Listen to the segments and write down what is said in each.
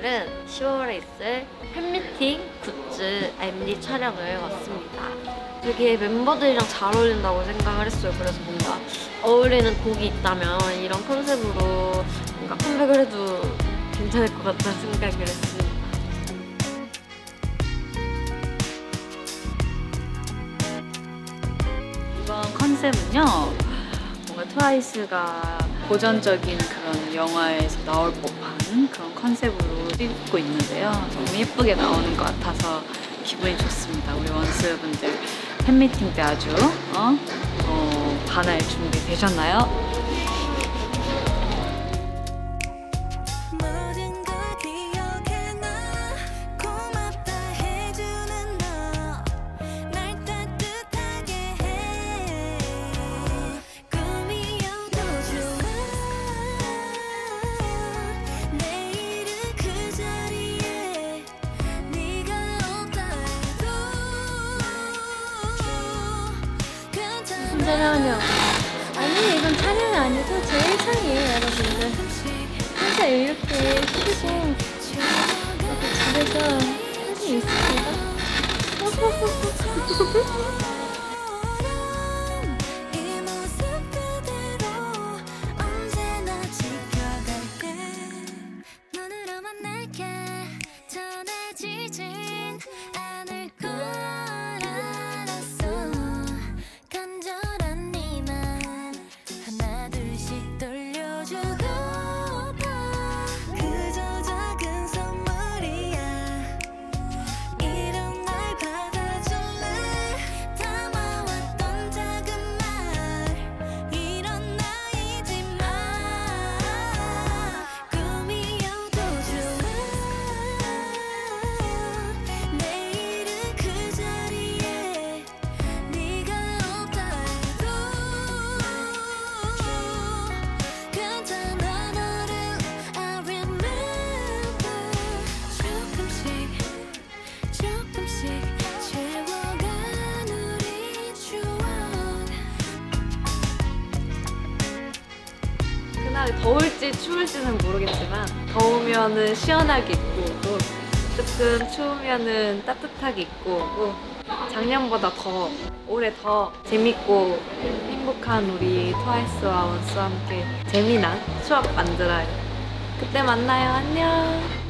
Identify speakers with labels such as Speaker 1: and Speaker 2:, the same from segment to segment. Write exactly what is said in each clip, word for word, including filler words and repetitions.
Speaker 1: 오늘은 시월에 있을 팬미팅 굿즈 엠디 촬영을 왔습니다. 되게 멤버들이랑 잘 어울린다고 생각을 했어요. 그래서 뭔가 어울리는 곡이 있다면 이런 컨셉으로 뭔가 컴백을 해도 괜찮을 것 같다는 생각을 했습니다.
Speaker 2: 이번 컨셉은요, 뭔가 트와이스가 고전적인 그런 영화에서 나올 법한 그런 컨셉으로 찍고 있는데요. 너무 예쁘게 나오는 것 같아서 기분이 좋습니다. 우리 원스분들 팬미팅 때 아주 어? 어, 반할 준비 되셨나요?
Speaker 3: 촬영이요. 아니, 이건 촬영이 아니고 제 일상이에요, 여러분들. 항상 이렇게 쉬고 이렇게 집에서 할수 있습니다.
Speaker 2: 더울지 추울지는 모르겠지만 더우면은 시원하게 입고 오고 조금 추우면은 따뜻하게 입고 오고 작년보다 더 올해 더 재밌고 행복한 우리 트와이스와 원스와 함께 재미난 추억 만들어요. 그때 만나요. 안녕.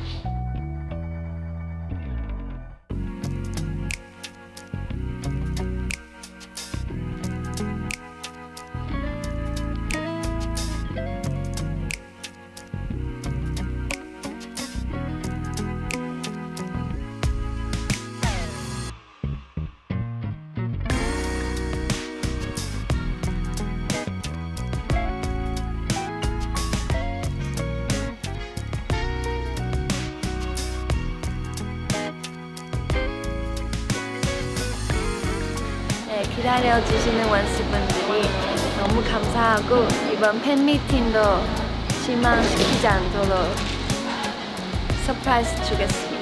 Speaker 1: 기다려주시는 원스분들이 너무 감사하고 이번 팬미팅도 실망시키지 않도록 서프라이즈 주겠습니다.